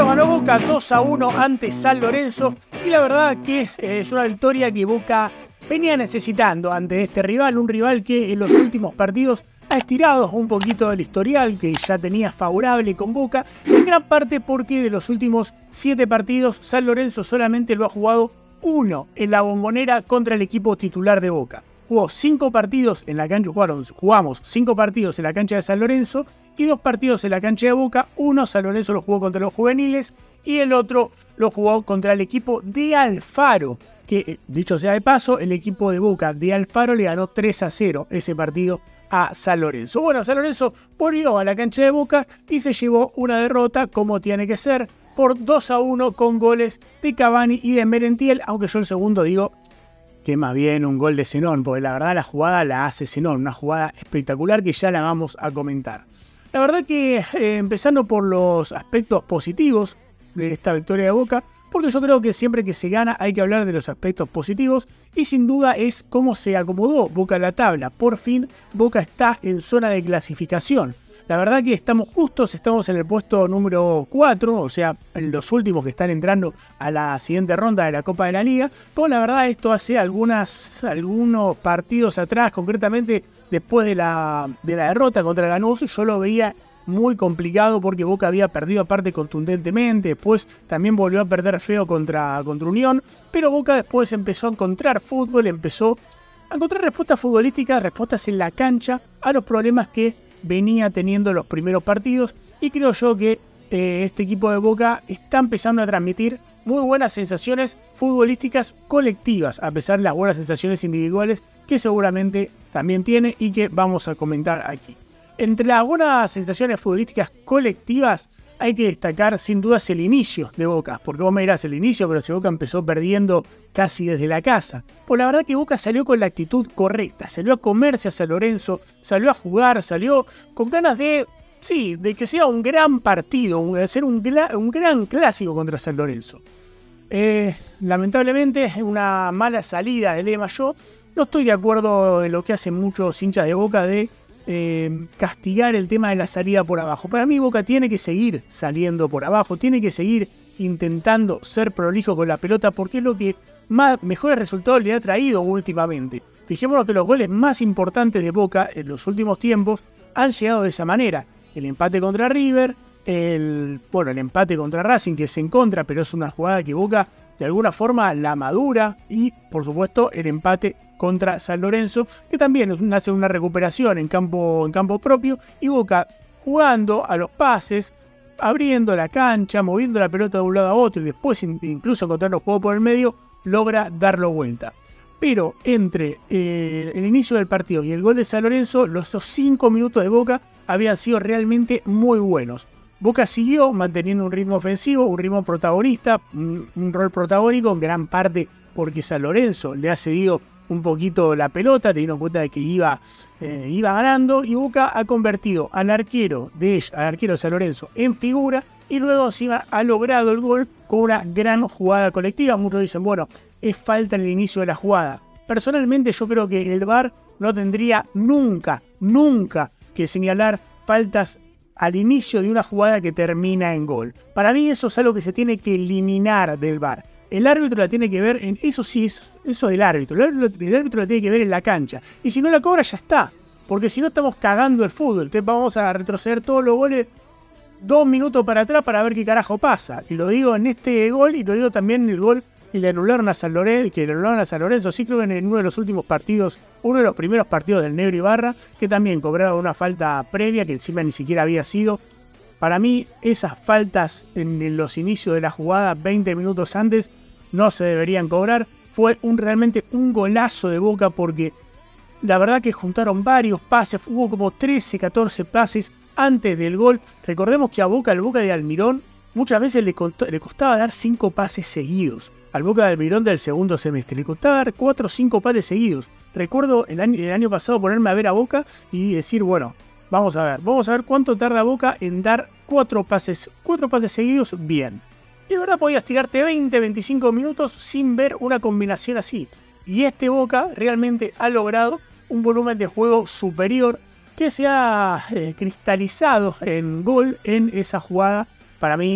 ganó Boca 2-1 ante San Lorenzo y la verdad que es una victoria que Boca venía necesitando ante este rival, un rival que en los últimos partidos ha estirado un poquito el historial que ya tenía favorable con Boca, en gran parte porque de los últimos 7 partidos San Lorenzo solamente lo ha jugado 1 en la Bombonera contra el equipo titular de Boca. Jugamos 5 partidos en la cancha de San Lorenzo y 2 partidos en la cancha de Boca. Uno San Lorenzo lo jugó contra los juveniles y el otro lo jugó contra el equipo de Alfaro, que dicho sea de paso, el equipo de Boca de Alfaro le ganó 3-0 ese partido a San Lorenzo. Bueno, San Lorenzo volvió a la cancha de Boca y se llevó una derrota como tiene que ser por 2-1 con goles de Cavani y de Merentiel, aunque yo el segundo digo que más bien un gol de Zenón, porque la verdad la jugada la hace Zenón, una jugada espectacular que ya la vamos a comentar. La verdad que empezando por los aspectos positivos de esta victoria de Boca, porque yo creo que siempre que se gana hay que hablar de los aspectos positivos y sin duda es cómo se acomodó Boca a la tabla. Por fin Boca está en zona de clasificación. La verdad que estamos justos, estamos en el puesto número 4, o sea, en los últimos que están entrando a la siguiente ronda de la Copa de la Liga. Pero la verdad esto hace algunos partidos atrás, concretamente después de la derrota contra Lanús, yo lo veía muy complicado porque Boca había perdido aparte contundentemente, después también volvió a perder feo contra Unión, pero Boca después empezó a encontrar fútbol, empezó a encontrar respuestas futbolísticas, respuestas en la cancha a los problemas que venía teniendo los primeros partidos y creo yo que este equipo de Boca está empezando a transmitir muy buenas sensaciones futbolísticas colectivas, a pesar de las buenas sensaciones individuales que seguramente también tiene y que vamos a comentar aquí. Entre las buenas sensaciones futbolísticas colectivas hay que destacar sin dudas el inicio de Boca, porque vos me dirás el inicio, pero si Boca empezó perdiendo casi desde la casa. Pues la verdad que Boca salió con la actitud correcta, salió a comerse a San Lorenzo, salió a jugar, salió con ganas de que sea un gran partido, de ser un gran clásico contra San Lorenzo. Lamentablemente una mala salida de Lema. Yo no estoy de acuerdo en lo que hacen muchos hinchas de Boca de castigar el tema de la salida por abajo. Para mí Boca tiene que seguir saliendo por abajo, tiene que seguir intentando ser prolijo con la pelota porque es lo que mejores resultados le ha traído últimamente. Fijémonos que los goles más importantes de Boca en los últimos tiempos han llegado de esa manera. El empate contra River, el empate contra Racing que es en contra, pero es una jugada que Boca de alguna forma la madura y por supuesto el empate contra San Lorenzo, que también hace una recuperación en campo propio y Boca jugando a los pases, abriendo la cancha, moviendo la pelota de un lado a otro y después incluso encontrando juego por el medio, logra darlo vuelta. Pero entre el inicio del partido y el gol de San Lorenzo, los 5 minutos de Boca habían sido realmente muy buenos. Boca siguió manteniendo un ritmo ofensivo, un ritmo protagonista, un rol protagónico en gran parte porque San Lorenzo le ha cedido un poquito la pelota, teniendo en cuenta de que iba ganando, y Boca ha convertido al arquero de San Lorenzo en figura y luego encima ha logrado el gol con una gran jugada colectiva. Muchos dicen, bueno, es falta en el inicio de la jugada. Personalmente yo creo que el VAR no tendría nunca que señalar faltas al inicio de una jugada que termina en gol. Para mí eso es algo que se tiene que eliminar del VAR. El árbitro la tiene que ver en eso, sí es eso del árbitro. El árbitro la tiene que ver en la cancha. Y si no la cobra ya está. Porque si no estamos cagando el fútbol. Entonces vamos a retroceder todos los goles 2 minutos para atrás para ver qué carajo pasa. Y lo digo en este gol y lo digo también en el gol que le anularon a San Lorenzo. Sí creo que en uno de los últimos partidos, uno de los primeros partidos del Negro Ibarra, que también cobraba una falta previa que encima ni siquiera había sido. Para mí, esas faltas en los inicios de la jugada, 20 minutos antes, no se deberían cobrar. Fue realmente un golazo de Boca porque la verdad que juntaron varios pases. Hubo como 13, 14 pases antes del gol. Recordemos que a Boca, el Boca de Almirón, muchas veces le costaba dar 5 pases seguidos. Al Boca de Almirón del segundo semestre le costaba dar 4 o 5 pases seguidos. Recuerdo el año pasado ponerme a ver a Boca y decir, bueno, vamos a ver cuánto tarda Boca en dar 4 pases seguidos bien. Y de verdad podías tirarte 20, 25 minutos sin ver una combinación así. Y este Boca realmente ha logrado un volumen de juego superior que se ha cristalizado en gol en esa jugada. Para mí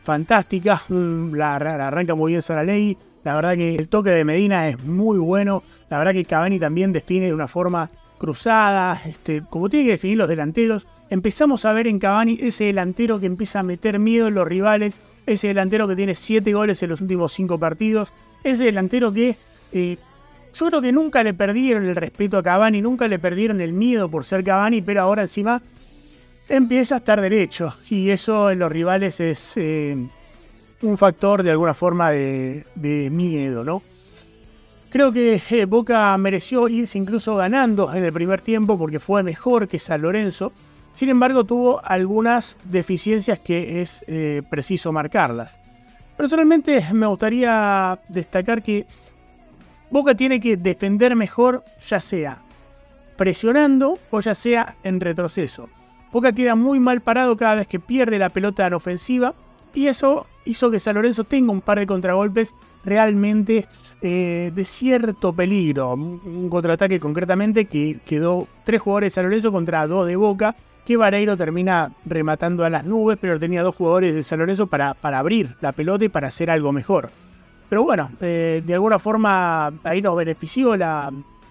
fantástica, la arranca muy bien Saralegui. La verdad que el toque de Medina es muy bueno. La verdad que Cavani también define de una forma cruzada, como tiene que definir los delanteros. Empezamos a ver en Cavani ese delantero que empieza a meter miedo en los rivales, ese delantero que tiene 7 goles en los últimos 5 partidos, ese delantero que yo creo que nunca le perdieron el respeto a Cavani, nunca le perdieron el miedo por ser Cavani, pero ahora encima empieza a estar derecho, y eso en los rivales es un factor de alguna forma de miedo, ¿no? Creo que Boca mereció irse incluso ganando en el primer tiempo porque fue mejor que San Lorenzo. Sin embargo, tuvo algunas deficiencias que es preciso marcarlas. Personalmente me gustaría destacar que Boca tiene que defender mejor, ya sea presionando o ya sea en retroceso. Boca queda muy mal parado cada vez que pierde la pelota en ofensiva, y eso hizo que San Lorenzo tenga un par de contragolpes realmente de cierto peligro. Un contraataque concretamente que quedó 3 jugadores de San Lorenzo contra 2 de Boca, que Vareiro termina rematando a las nubes, pero tenía 2 jugadores de San Lorenzo para abrir la pelota y para hacer algo mejor. Pero bueno, de alguna forma ahí nos benefició la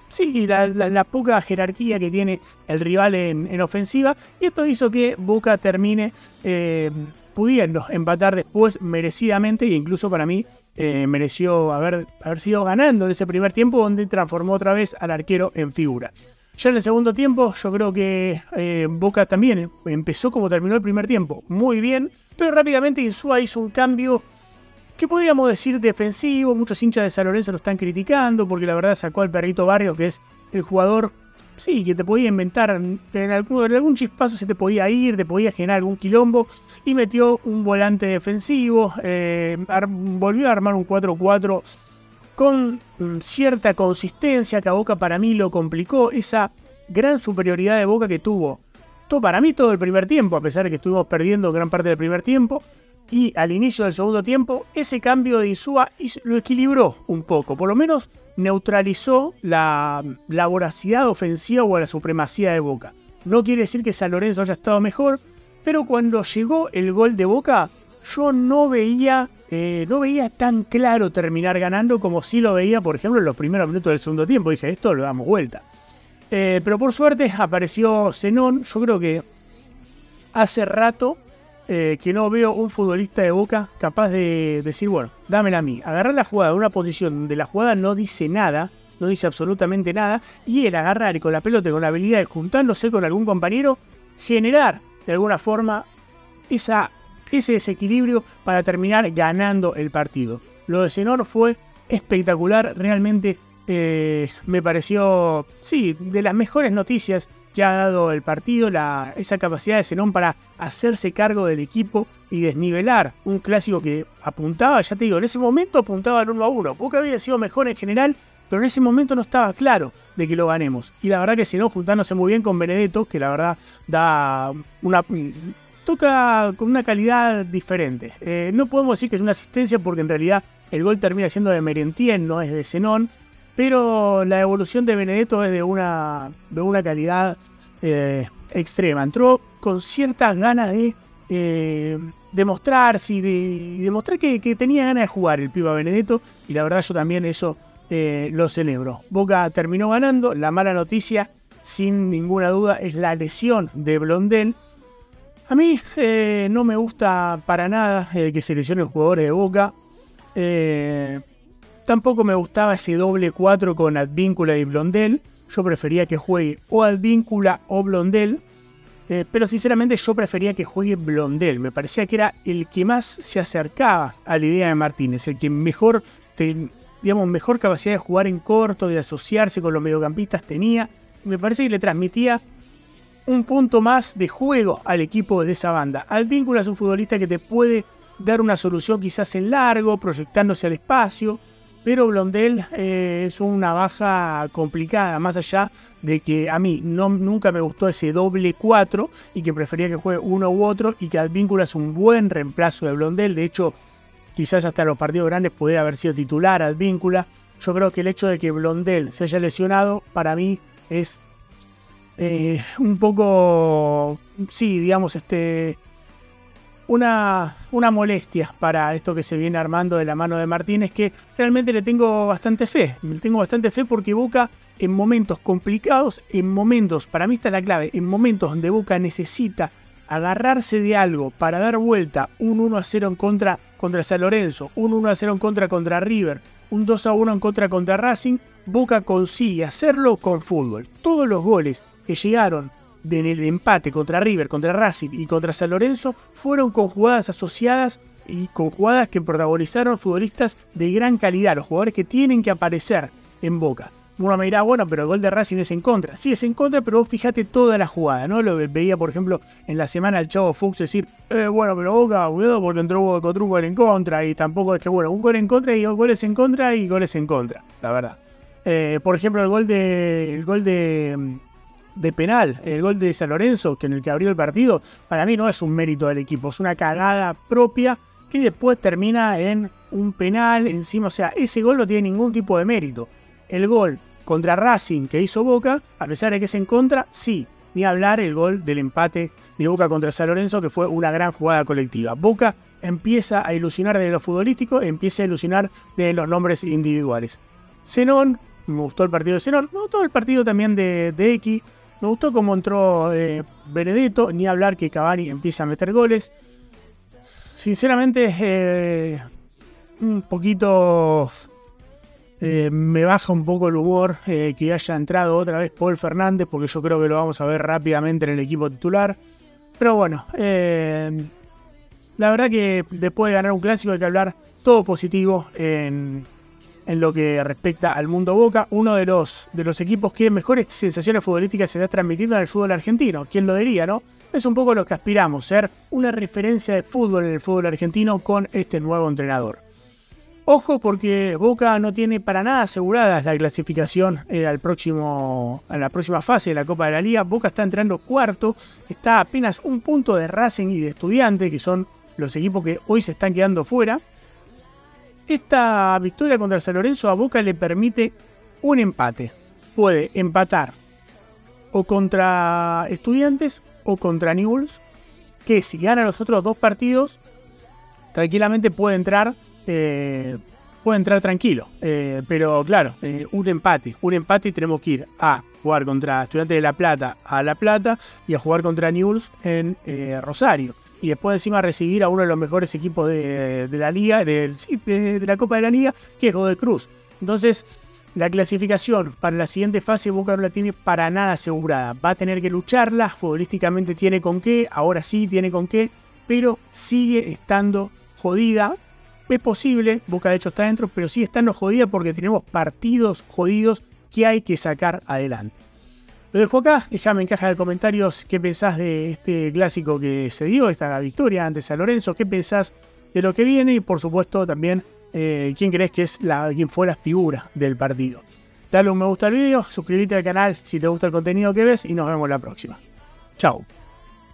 poca jerarquía que tiene el rival en ofensiva, y esto hizo que Boca termine pudiendo empatar después merecidamente, e incluso para mí mereció haber sido ganando en ese primer tiempo, donde transformó otra vez al arquero en figura. Ya en el segundo tiempo yo creo que Boca también empezó como terminó el primer tiempo, muy bien, pero rápidamente Insúa hizo un cambio que podríamos decir defensivo. Muchos hinchas de San Lorenzo lo están criticando porque la verdad sacó al Perrito Barrios, que es el jugador, sí, que te podía inventar, que en algún chispazo se te podía ir, te podía generar algún quilombo, y metió un volante defensivo, volvió a armar un 4-4 con cierta consistencia que a Boca para mí lo complicó, esa gran superioridad de Boca que tuvo para mí todo el primer tiempo, a pesar de que estuvimos perdiendo gran parte del primer tiempo. Y al inicio del segundo tiempo, ese cambio de Insúa lo equilibró un poco. Por lo menos neutralizó la voracidad ofensiva o la supremacía de Boca. No quiere decir que San Lorenzo haya estado mejor, pero cuando llegó el gol de Boca, yo no veía tan claro terminar ganando como sí lo veía, por ejemplo, en los primeros minutos del segundo tiempo. Dije, esto lo damos vuelta. Pero por suerte apareció Zenón. Yo creo que hace rato que no veo un futbolista de Boca capaz de decir, bueno, dámela a mí. Agarrar la jugada de una posición donde la jugada no dice nada, no dice absolutamente nada, y el agarrar y con la pelota, con la habilidad de juntándose con algún compañero, generar de alguna forma ese desequilibrio para terminar ganando el partido. Lo de Zenón fue espectacular, realmente me pareció, sí, de las mejores noticias que ha dado el partido, esa capacidad de Zenón para hacerse cargo del equipo y desnivelar un clásico que apuntaba, ya te digo, en ese momento apuntaba al 1-1. Boca había sido mejor en general, pero en ese momento no estaba claro de que lo ganemos. Y la verdad que Zenón, juntándose muy bien con Benedetto, que la verdad toca con una calidad diferente. No podemos decir que es una asistencia porque en realidad el gol termina siendo de Merentiel, no es de Zenón. Pero la evolución de Benedetto es de una calidad extrema. Entró con ciertas ganas de demostrarse y de demostrar que tenía ganas de jugar el piba Benedetto. Y la verdad yo también eso lo celebro. Boca terminó ganando. La mala noticia, sin ninguna duda, es la lesión de Blondel. A mí no me gusta para nada que se lesionen jugadores de Boca. Tampoco me gustaba ese doble 4 con Advíncula y Blondel. Yo prefería que juegue o Advíncula o Blondel. Pero sinceramente yo prefería que juegue Blondel. Me parecía que era el que más se acercaba a la idea de Martínez. El que mejor capacidad de jugar en corto, de asociarse con los mediocampistas tenía. Me parece que le transmitía un punto más de juego al equipo de esa banda. Advíncula es un futbolista que te puede dar una solución quizás en largo, proyectándose al espacio. Pero Blondel es una baja complicada, más allá de que a mí nunca me gustó ese doble 4 y que prefería que juegue uno u otro, y que Advíncula es un buen reemplazo de Blondel. De hecho, quizás hasta los partidos grandes pudiera haber sido titular Advíncula. Yo creo que el hecho de que Blondel se haya lesionado, para mí es un poco, sí, digamos, una molestia para esto que se viene armando de la mano de Martínez, que realmente le tengo bastante fe. Le tengo bastante fe porque Boca en momentos complicados, en momentos, para mí está la clave, en momentos donde Boca necesita agarrarse de algo para dar vuelta, un 1-0 en contra San Lorenzo, un 1-0 en contra River, un 2-1 en contra Racing, Boca consigue hacerlo con fútbol. Todos los goles que llegaron del empate contra River, contra Racing y contra San Lorenzo fueron con jugadas asociadas y con jugadas que protagonizaron futbolistas de gran calidad, los jugadores que tienen que aparecer en Boca. Uno me dirá, bueno, pero el gol de Racing es en contra. Sí, es en contra, pero vos fíjate toda la jugada, ¿no? Lo veía, por ejemplo, en la semana el Chavo Fuchs decir, bueno, pero Boca, cuidado porque entró un gol en contra, y tampoco es que, bueno, un gol en contra y dos goles en contra y goles en contra, la verdad. Por ejemplo, el gol de penal, el gol de San Lorenzo, que en el que abrió el partido, para mí no es un mérito del equipo, es una cagada propia que después termina en un penal encima. O sea, ese gol no tiene ningún tipo de mérito. El gol contra Racing que hizo Boca, a pesar de que es en contra, sí. Ni hablar el gol del empate de Boca contra San Lorenzo, que fue una gran jugada colectiva. Boca empieza a ilusionar de lo futbolístico, empieza a ilusionar de los nombres individuales. Zenón, me gustó el partido de Zenón, me gustó el partido también de X, me gustó cómo entró Benedetto, ni hablar que Cavani empieza a meter goles. Sinceramente, un poquito... me baja un poco el humor que haya entrado otra vez Paul Fernández, porque yo creo que lo vamos a ver rápidamente en el equipo titular. Pero bueno, la verdad que después de ganar un clásico hay que hablar todo positivo en lo que respecta al mundo Boca. Uno de los equipos que mejores sensaciones futbolísticas se está transmitiendo en el fútbol argentino. ¿Quién lo diría, no? Es un poco lo que aspiramos, ser una referencia de fútbol en el fútbol argentino con este nuevo entrenador. Ojo, porque Boca no tiene para nada aseguradas la clasificación a la próxima fase de la Copa de la Liga. Boca está entrando cuarto, está a apenas un punto de Racing y de Estudiantes, que son los equipos que hoy se están quedando fuera. Esta victoria contra San Lorenzo a Boca le permite un empate. Puede empatar o contra Estudiantes o contra Newell's, que si gana los otros dos partidos, tranquilamente puede entrar tranquilo, pero claro, un empate y tenemos que ir a jugar contra Estudiantes de La Plata a La Plata y a jugar contra Newell's en Rosario, y después encima recibir a uno de los mejores equipos de la liga, de la Copa de la Liga, que es Godoy Cruz. Entonces la clasificación para la siguiente fase Boca no la tiene para nada asegurada, va a tener que lucharla, futbolísticamente tiene con qué, ahora sí tiene con qué, pero sigue estando jodida. Es posible, Boca de hecho está dentro, pero sigue estando jodida porque tenemos partidos jodidos que hay que sacar adelante. Lo dejo acá, déjame en caja de comentarios qué pensás de este clásico que se dio, esta victoria ante San Lorenzo, qué pensás de lo que viene y por supuesto también quién crees que es quién fue la figura del partido. Dale un me gusta al video, suscríbete al canal si te gusta el contenido que ves y nos vemos la próxima. Chau.